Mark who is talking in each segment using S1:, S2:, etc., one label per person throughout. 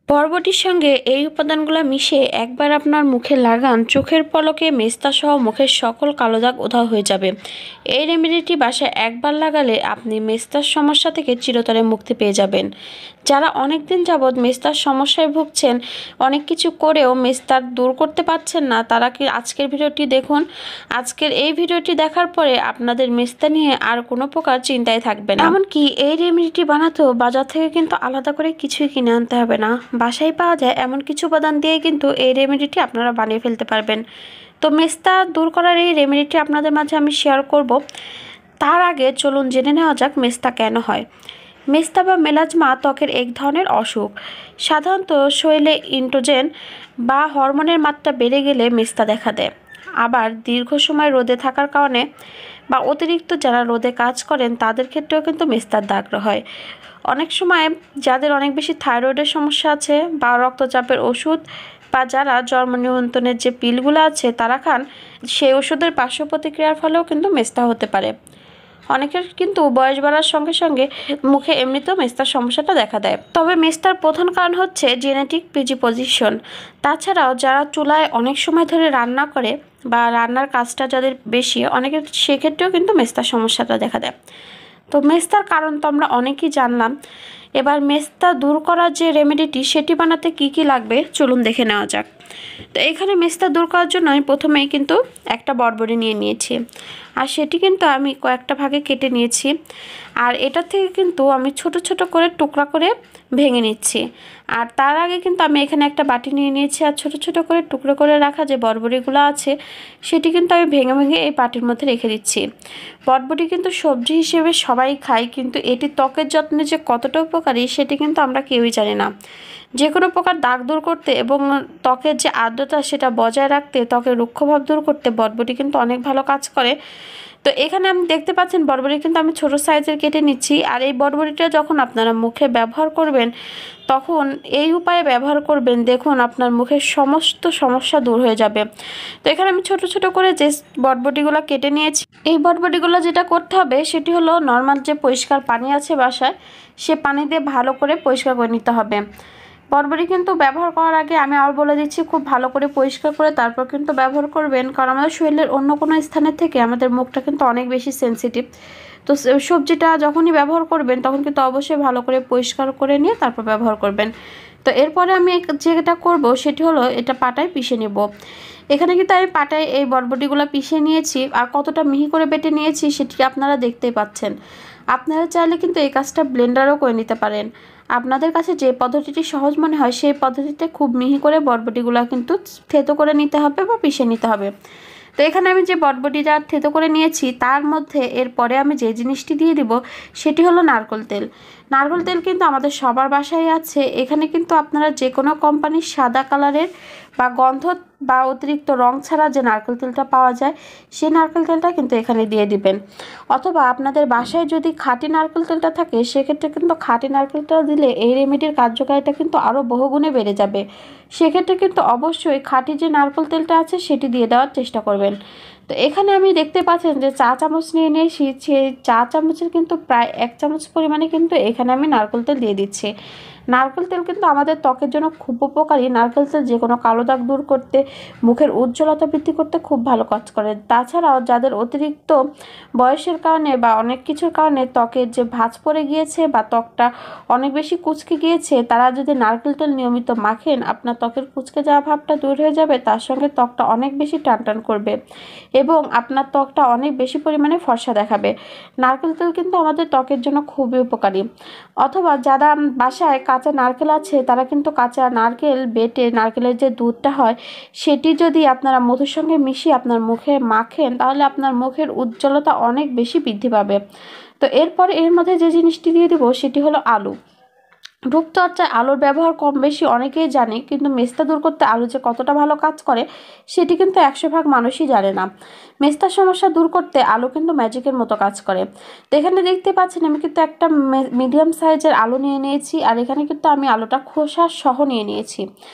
S1: বরবটির সঙ্গে এই উপাদানগুলো মিশিয়ে একবার আপনার মুখে লাগান, চোখের পলকে মেস্তা সহ মুখের সকল কালো দাগ উধাও হয়ে যাবে। এই রেমেডিটি বাসায় একবার লাগালে আপনি মেস্তার সমস্যা থেকে চিরতরে মুক্তি পেয়ে যাবেন। যারা অনেক দিন যাবৎ মেস্তার সমস্যায় ভুগছেন, অনেক কিছু করেও মেস্তার দূর করতে পারছেন না, তারা কি আজকের ভিডিওটি দেখুন। আজকের এই ভিডিওটি দেখার পরে আপনাদের মেস্তা নিয়ে আর কোনো প্রকার চিন্তায় থাকবে না। এমনকি এই রেমেডিটি বানাতেও বাজার থেকে কিন্তু আলাদা করে কিছুই কিনে আনতে হবে না, বাসায় পাওয়া যায় এমন কিছু উপাদান দিয়ে কিন্তু এই রেমেডিটি আপনারা বানিয়ে ফেলতে পারবেন। তো মেস্তা দূর করার এই রেমেডিটি আপনাদের মাঝে আমি শেয়ার করব। তার আগে চলুন জেনে নেওয়া যাক মেস্তা কেন হয়। মেস্তা বা মেলাজমা ত্বকের এক ধরনের অসুখ। সাধারণত শরীরে ইন্ট্রোজেন বা হরমোনের মাত্রা বেড়ে গেলে মেস্তা দেখা দেয়। আবার দীর্ঘ সময় রোদে থাকার কারণে বা অতিরিক্ত যারা রোদে কাজ করেন তাদের ক্ষেত্রেও কিন্তু মেস্তার দাগ হয়। অনেক সময় যাদের অনেক বেশি থাইরয়েডের সমস্যা আছে বা রক্তচাপের ওষুধ বা যারা জন্ম নিয়ন্ত্রণের যে পিলগুলো আছে তারা খান, সেই ওষুধের পার্শ্ব প্রতিক্রিয়ার ফলেও কিন্তু মেস্তা হতে পারে। অনেকের কিন্তু বয়স বাড়ার সঙ্গে সঙ্গে মুখে এমনিতেও মেস্তার সমস্যাটা দেখা দেয়। তবে মেস্তার প্রধান কারণ হচ্ছে জেনেটিক প্রিডিসপোজিশন। তাছাড়াও যারা চুলায় অনেক সময় ধরে রান্না করে বা রান্নার কাজটা যাদের বেশি, অনেকের সেক্ষেত্রেও কিন্তু মেস্তার সমস্যাটা দেখা দেয়। তো মেস্তার কারণ তো আমরা অনেকেই জানলাম। এবার মেস্তা দূর করার যে রেমেডিটি সেটি বানাতে কি কি লাগবে চলুন দেখে নেওয়া যাক। তো এখানে মেস্তা দূর করার জন্য আমি প্রথমেই কিন্তু একটা বরবটি নিয়ে নিয়েছি, আর সেটি কিন্তু আমি কয়েকটা ভাগে কেটে নিয়েছি। আর এটা থেকে কিন্তু আমি ছোট ছোট করে টুকরা করে ভেঙে নিচ্ছি। আর তার আগে কিন্তু আমি এখানে একটা বাটি নিয়ে নিয়েছি, আর ছোট ছোট করে টুকরো করে রাখা যে বরবটিগুলো আছে সেটি কিন্তু আমি ভেঙে ভেঙে এই বাটির মধ্যে রেখে দিচ্ছি। বরবটি কিন্তু সবজি হিসেবে সবাই খায়, কিন্তু এটি ত্বকের যত্নে যে কতটা উপকারী সেটি কিন্তু আমরা কেউই জানি না। যে কোনো প্রকার দাগ দূর করতে এবং ত্বকের যে আর্দ্রতা সেটা বজায় রাখতে, ত্বকের রুক্ষভাব দূর করতে বরবটি কিন্তু অনেক ভালো কাজ করে। তো এখানে আপনি দেখতে পাচ্ছেন বরবটি কিন্তু আমি ছোট সাইজের কেটে নিচ্ছি। আর এই বরবটিটা যখন আপনারা মুখে ব্যবহার করবেন তখন এই উপায়ে ব্যবহার করবেন, দেখুন আপনার মুখের সমস্ত সমস্যা দূর হয়ে যাবে। তো এখানে আমি ছোট ছোট করে যে বরবটিগুলো কেটে নিয়েছি, এই বরবটিগুলো যেটা করতে হবে সেটি হলো নর্মাল যে পরিষ্কার পানি আছে বাসায়, সে পানি দিয়ে ভালো করে পরিষ্কার করে নিতে হবে। বরবটি কিন্তু ব্যবহার করার আগে আমি আর বলে দিচ্ছি খুব ভালো করে পরিষ্কার করে তারপর কিন্তু ব্যবহার করবেন, কারণ আমাদের শরীরের অন্য কোনো স্থানের থেকে আমাদের মুখটা কিন্তু অনেক বেশি সেনসিটিভ। তো সবজিটা যখনই ব্যবহার করবেন তখন কিন্তু অবশ্যই ভালো করে পরিষ্কার করে নিয়ে তারপর ব্যবহার করবেন। তো এরপরে আমি যেটা করব সেটি হলো এটা পাটায় পিষে নেব। এখানে কিন্তু আমি পাটায় এই বরবটিগুলো পিষে নিয়েছি, আর কতটা মিহি করে বেটে নিয়েছি সেটি আপনারা দেখতেই পাচ্ছেন। আপনারা চাইলে কিন্তু এই কাজটা ব্লেন্ডারও করে নিতে পারেন। আপনাদের কাছে যে পদ্ধতিটি সহজ মনে হয় সেই পদ্ধতিতে খুব মিহি করে বরবটিগুলো কিন্তু থেতো করে নিতে হবে বা পিষে নিতে হবে। তো এখানে আমি যে বরবটিটা থেতো করে নিয়েছি তার মধ্যে এরপরে আমি যে জিনিসটি দিয়ে দিব সেটি হলো নারকেল তেল। নারকেল তেল কিন্তু আমাদের সবার বাসায় আছে। এখানে কিন্তু আপনারা যে কোনো কোম্পানির সাদা কালারের বা গন্ধ বা অতিরিক্ত রং ছাড়া যে নারকেল তেলটা পাওয়া যায় সেই নারকেল তেলটা কিন্তু এখানে দিয়ে দিবেন। অথবা আপনাদের বাসায় যদি খাঁটি নারকেল তেলটা থাকে সেক্ষেত্রে কিন্তু খাঁটি নারকেল তেল দিলে এই রেমেডির কার্যকারিতা কিন্তু আরও বহুগুণে বেড়ে যাবে। সেক্ষেত্রে কিন্তু অবশ্যই খাঁটি যে নারকেল তেলটা আছে সেটি দিয়ে দেওয়ার চেষ্টা করবেন। তো এখানে আমি দেখতে পাচ্ছেন যে চা চামচ নিয়ে নিয়েছি, সেই চা চামচের কিন্তু প্রায় 1 চামচ পরিমাণে কিন্তু এখানে আমি নারকেল তেল দিয়ে দিচ্ছি। নারকেল তেল কিন্তু আমাদের ত্বকের জন্য খুব উপকারী। নারকেল তেল যে কোনো কালো দাগ দূর করতে, মুখের উজ্জ্বলতা বৃদ্ধি করতে খুব ভালো কাজ করে। তাছাড়াও যাদের অতিরিক্ত বয়সের কারণে বা অনেক কিছুর কারণে ত্বকের যে ভাঁজ পড়ে গিয়েছে বা ত্বকটা অনেক বেশি কুঁচকে গিয়েছে, তারা যদি নারকেল তেল নিয়মিত মাখেন আপনার ত্বকের কুঁচকে যাওয়া ভাবটা দূর হয়ে যাবে, তার সঙ্গে ত্বকটা অনেক বেশি টানটান করবে এবং আপনার ত্বকটা অনেক বেশি পরিমাণে ফর্সা দেখাবে। নারকেল তেল কিন্তু আমাদের ত্বকের জন্য খুবই উপকারী। অথবা যারা বাসায় কাঁচা নারকেল আছে তারা কিন্তু কাঁচা নারকেল বেটে নারকেলের যে দুধটা হয় সেটি যদি আপনারা মধুর সঙ্গে মিশিয়ে আপনার মুখে মাখেন তাহলে আপনার মুখের উজ্জ্বলতা অনেক বেশি বৃদ্ধি পাবে। তো এরপর এর মধ্যে যে জিনিসটি দিয়ে দেবো সেটি হলো আলু। রূপচর্চায় আলুর ব্যবহার কম বেশি অনেকেই জানে, কিন্তু মেস্তা দূর করতে আলু যে কতটা ভালো কাজ করে সেটি কিন্তু 100 ভাগ মানুষই জানে না। মেস্তার সমস্যা দূর করতে আলু কিন্তু ম্যাজিকের মতো কাজ করে। তো এখানে দেখতে পাচ্ছেন আমি কিন্তু একটা মিডিয়াম সাইজের আলু নিয়ে নিয়েছি, আর এখানে কিন্তু আমি আলুটা খোসা সহ নিয়ে নিয়েছি।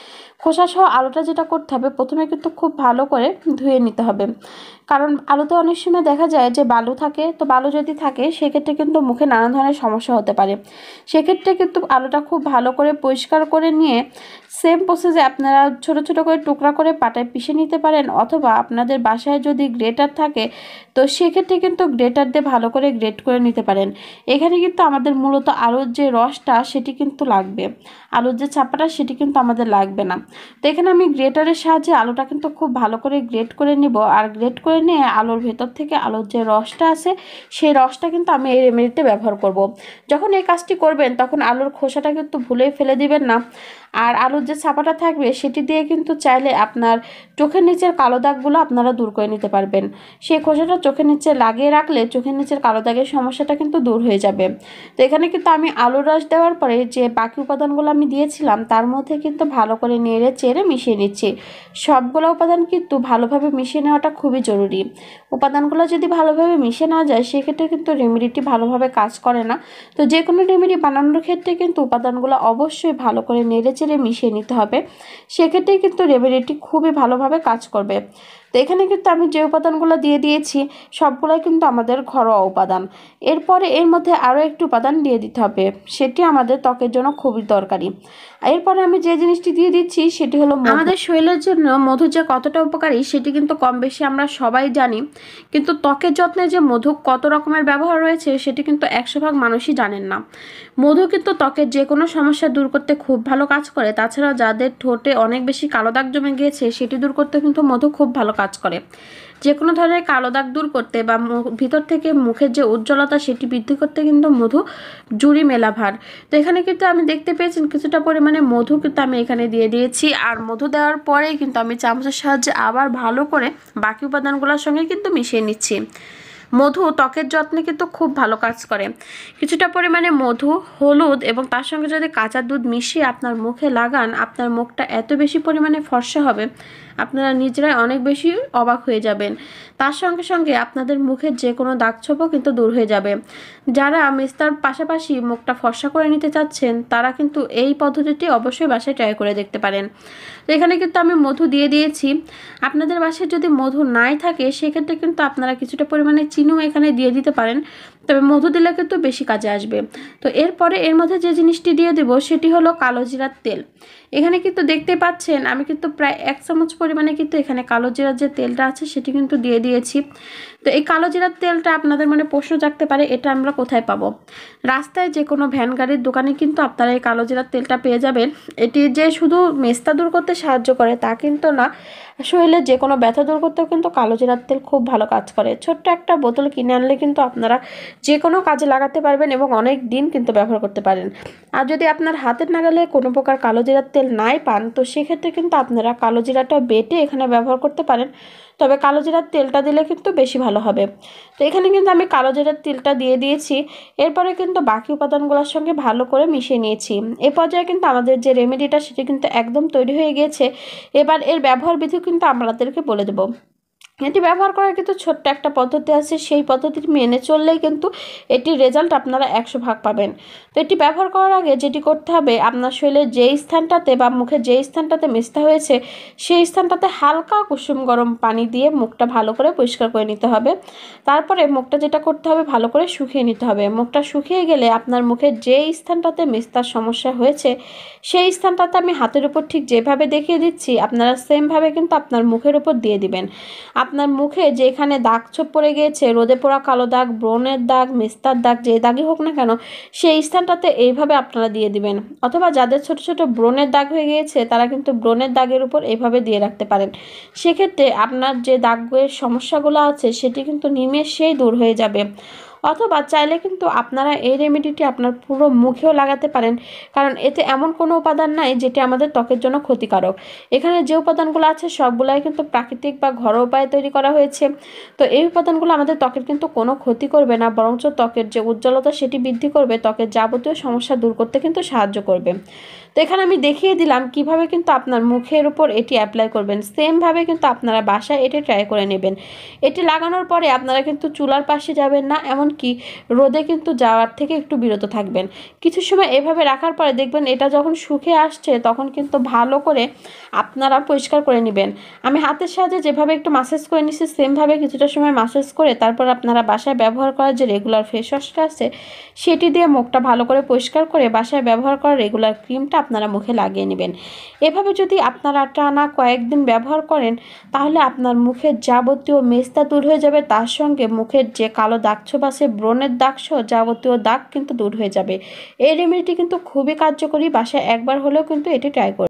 S1: খোসা সহ আলুটা যেটা করতে হবে, প্রথমে কিন্তু খুব ভালো করে ধুয়ে নিতে হবে। কারণ আলুতে অনেক সময় দেখা যায় যে বালু থাকে, তো বালু যদি থাকে সেক্ষেত্রে কিন্তু মুখে নানা ধরনের সমস্যা হতে পারে। সেক্ষেত্রে কিন্তু আলুটা খুব ভালো করে পরিষ্কার করে নিয়ে সেম প্রসেসে আপনারা ছোট ছোট করে টুকরা করে পাটায় পিষে নিতে পারেন, অথবা আপনাদের বাসায় যদি গ্রেটার থাকে তো সেক্ষেত্রে কিন্তু গ্রেটার দিয়ে ভালো করে গ্রেট করে নিতে পারেন। এখানে কিন্তু আমাদের মূলত আলুর যে রসটা সেটি কিন্তু লাগবে, আলুর যে চাপাটা সেটি কিন্তু আমাদের লাগবে না। তো এখানে আমি গ্রেটারের সাহায্যে আলুটা কিন্তু খুব ভালো করে গ্রেট করে নিব, আর গ্রেট করে নিয়ে আলুর ভেতর থেকে আলুর যে রসটা আছে সেই রসটা কিন্তু আমি এই রেমেডিতে ব্যবহার করব। যখন এই কাজটি করবেন তখন আলুর খোসাটা কিন্তু ভুলেই ফেলে দিবেন না। আর আলুর যে ছাপাটা থাকবে সেটি দিয়ে কিন্তু চাইলে আপনার চোখের নিচের কালো দাগগুলো আপনারা দূর করে নিতে পারবেন। সেই খোসাটা চোখের নিচে লাগিয়ে রাখলে চোখের নিচের কালো দাগের সমস্যাটা কিন্তু দূর হয়ে যাবে। তো এখানে কিন্তু আমি আলুর রস দেওয়ার পরে যে বাকি উপাদানগুলো আমি দিয়েছিলাম তার মধ্যে কিন্তু ভালো করে নেড়ে চেড়ে মিশিয়ে নিচ্ছি। সবগুলো উপাদান কিন্তু ভালোভাবে মিশিয়ে নেওয়াটা খুবই জরুরি। উপাদানগুলো যদি ভালোভাবে মিশে না যায় সেক্ষেত্রে কিন্তু রেমেডিটি ভালোভাবে কাজ করে না। তো যে কোনো রেমেডি বানানোর ক্ষেত্রে কিন্তু উপাদানগুলো অবশ্যই ভালো করে নেড়ে চেড়ে মিশিয়ে নিতে হবে, সেক্ষেত্রে কিন্তু রেমেডিটি খুবই ভালোভাবে কাজ করবে। তো এখানে কিন্তু আমি যে উপাদানগুলো দিয়ে দিয়েছি সবগুলোই কিন্তু আমাদের ঘরোয়া উপাদান। এরপরে এর মধ্যে আরও একটি উপাদান দিয়ে দিতে হবে, সেটি আমাদের ত্বকের জন্য খুবই দরকারি। এরপরে আমি যে জিনিসটি দিয়ে দিচ্ছি সেটি হলো আমাদের শরীরের জন্য মধু যে কতটা উপকারী সেটি কিন্তু কম বেশি আমরা সবাই জানি, কিন্তু ত্বকের যত্নে যে মধু কত রকমের ব্যবহার রয়েছে সেটি কিন্তু 100 ভাগ মানুষই জানেন না। মধু কিন্তু ত্বকের যে কোনো সমস্যা দূর করতে খুব ভালো কাজ করে। তাছাড়াও যাদের ঠোঁটে অনেক বেশি কালো দাগ জমে গিয়েছে সেটি দূর করতে কিন্তু মধু খুব ভালো কাজ করে। যে কোনো ধরনের কালো দাগ দূর করতে বা ভিতর থেকে মুখের যে উজ্জ্বলতা সেটি বৃদ্ধি করতে কিন্তু মধু জুড়ি মেলা ভার। তো এখানে কিন্তু আমি দেখতে পেয়েছেন কিছুটা পরিমাণে মধু কিন্তু আমি এখানে দিয়ে দিয়েছি, আর মধু দেওয়ার পরেই কিন্তু আমি চামচের সাহায্যে আবার ভালো করে বাকি উপাদানগুলোর সঙ্গে কিন্তু মিশিয়ে নিচ্ছি। মধু ত্বকের যত্নে কিন্তু খুব ভালো কাজ করে। কিছুটা পরিমাণে মধু, হলুদ এবং তার সঙ্গে যদি কাঁচা দুধ মিশিয়ে আপনার মুখে লাগান, আপনার মুখটা এত বেশি পরিমাণে ফর্সা হবে আপনারা নিজেরাই অনেক বেশি অবাক হয়ে যাবেন। তার সঙ্গে সঙ্গে আপনাদের মুখের যে কোনো দাগ ছোপও কিন্তু দূর হয়ে যাবে। যারা মেস্তার পাশাপাশি মুখটা ফর্সা করে নিতে চাচ্ছেন তারা কিন্তু এই পদ্ধতিটি অবশ্যই বাসায় ট্রাই করে দেখতে পারেন। তো এখানে কিন্তু আমি মধু দিয়ে দিয়েছি। আপনাদের বাসায় যদি মধু নাই থাকে সেক্ষেত্রে কিন্তু আপনারা কিছুটা পরিমাণে চিনিও এখানে দিয়ে দিতে পারেন, তবে মধু দিলে কিন্তু বেশি কাজে আসবে। তো এরপরে এর মধ্যে যে জিনিসটি দিয়ে দেব সেটি হলো কালো জিরার তেল। এখানে কিন্তু দেখতে পাচ্ছেন আমি কিন্তু প্রায় 1 চামচ পরিমাণে কিন্তু এখানে কালো জিরার যে তেলটা আছে সেটি কিন্তু দিয়ে দিয়েছি। তো এই কালো জিরার তেলটা আপনাদের মনে প্রশ্ন জাগতে পারে এটা আমরা কোথায় পাবো। রাস্তায় যে কোনো ভ্যান গাড়ির দোকানে কিন্তু আপনারা এই কালো জিরার তেলটা পেয়ে যাবেন। এটি যে শুধু মেস্তা দূর করতে সাহায্য করে তা কিন্তু না, শরীরে যে কোনো ব্যথা দূর করতেও কিন্তু কালো জিরার তেল খুব ভালো কাজ করে। ছোট্ট একটা বোতল কিনে আনলে কিন্তু আপনারা যে কোনো কাজে লাগাতে পারবেন এবং অনেক দিন কিন্তু ব্যবহার করতে পারেন। আর যদি আপনার হাতের নাগালে কোনো প্রকার কালো জিরার তেল নাই পান তো সেক্ষেত্রে কিন্তু আপনারা কালো জিরাটা বেটে এখানে ব্যবহার করতে পারেন, তবে কালো জিরার তেলটা দিলে কিন্তু বেশি ভালো হবে। তো এখানে কিন্তু আমি কালো জিরার তেলটা দিয়ে দিয়েছি। এরপরে কিন্তু বাকি উপাদানগুলোর সঙ্গে ভালো করে মিশিয়ে নিয়েছি। এই পর্যায়ে কিন্তু আমাদের যে রেমেডিটা সেটি কিন্তু একদম তৈরি হয়ে গিয়েছে। এবার এর ব্যবহার বিধি কিন্তু আপনাদেরকে বলে দেবো। এটি ব্যবহার করার কিন্তু ছোট্ট একটা পদ্ধতি আছে, সেই পদ্ধতিটি মেনে চললেই কিন্তু এটির রেজাল্ট আপনারা 100 ভাগ পাবেন। তো এটি ব্যবহার করার আগে যেটি করতে হবে, আপনার শরীরের যেই স্থানটাতে বা মুখের যেই স্থানটাতে মেস্তা হয়েছে সেই স্থানটাতে হালকা কুসুম গরম পানি দিয়ে মুখটা ভালো করে পরিষ্কার করে নিতে হবে। তারপরে মুখটা যেটা করতে হবে ভালো করে শুকিয়ে নিতে হবে। মুখটা শুকিয়ে গেলে আপনার মুখের যেই স্থানটাতে মেস্তার সমস্যা হয়েছে সেই স্থানটাতে আমি হাতের উপর ঠিক যেভাবে দেখিয়ে দিচ্ছি আপনারা সেমভাবে কিন্তু আপনার মুখের উপর দিয়ে দিবেন। আপনার মুখে যেখানে দাগ ছোপ পড়ে গিয়েছে, রোদে পোড়া কালো দাগ, ব্রণের দাগ, মেস্তার দাগ, যে দাগই হোক না কেন সেই স্থানটাতে এইভাবে আপনারা দিয়ে দিবেন। অথবা যাদের ছোট ছোট ব্রণের দাগ হয়ে গিয়েছে তারা কিন্তু ব্রণের দাগের উপর এইভাবে দিয়ে রাখতে পারেন। সেক্ষেত্রে আপনার যে দাগের সমস্যাগুলো আছে সেটি কিন্তু নিমেষেই দূর হয়ে যাবে। অথবা চাইলে কিন্তু আপনারা এই রেমেডিটি আপনার পুরো মুখেও লাগাতে পারেন, কারণ এতে এমন কোনো উপাদান নাই যেটি আমাদের ত্বকের জন্য ক্ষতিকারক। এখানে যে উপাদানগুলো আছে সবগুলাই কিন্তু প্রাকৃতিক বা ঘরোয়া উপায়ে তৈরি করা হয়েছে। তো এই উপাদানগুলো আমাদের ত্বকের কিন্তু কোনো ক্ষতি করবে না, বরঞ্চ ত্বকের যে উজ্জ্বলতা সেটি বৃদ্ধি করবে, ত্বকের যাবতীয় সমস্যা দূর করতে কিন্তু সাহায্য করবে। তো এখানে আমি দেখিয়ে দিলাম কিভাবে কিন্তু আপনার মুখের উপর এটি অ্যাপ্লাই করবেন। সেমভাবে কিন্তু আপনারা বাসায় এটি ট্রাই করে নেবেন। এটি লাগানোর পরে আপনারা কিন্তু চুলার পাশে যাবেন না, এমনকি রোদে কিন্তু যাওয়ার থেকে একটু বিরত থাকবেন। কিছু সময় এভাবে রাখার পরে দেখবেন এটা যখন শুকিয়ে আসছে তখন কিন্তু ভালো করে আপনারা পরিষ্কার করে নেবেন। আমি হাতের সাহায্যে যেভাবে একটু মাসাজ করে নিচ্ছি সেমভাবে কিছুটা সময় মাসাজ করে তারপর আপনারা বাসায় ব্যবহার করার যে রেগুলার ফেস ওয়াশটা আছে সেটি দিয়ে মুখটা ভালো করে পরিষ্কার করে বাসায় ব্যবহার করা রেগুলার ক্রিমটা আপনারা মুখে লাগিয়ে নেবেন। এভাবে যদি আপনারা টানা কয়েকদিন ব্যবহার করেন তাহলে আপনার মুখের যাবতীয় মেস্তা দূর হয়ে যাবে, তার সঙ্গে মুখের যে কালো দাগছোপ আছে, ব্রণের দাগসহ যাবতীয় দাগ কিন্তু দূর হয়ে যাবে। এই রেমেডিটি কিন্তু খুবই কার্যকরী, বাসায় একবার হলেও কিন্তু এটি ট্রাই করবেন।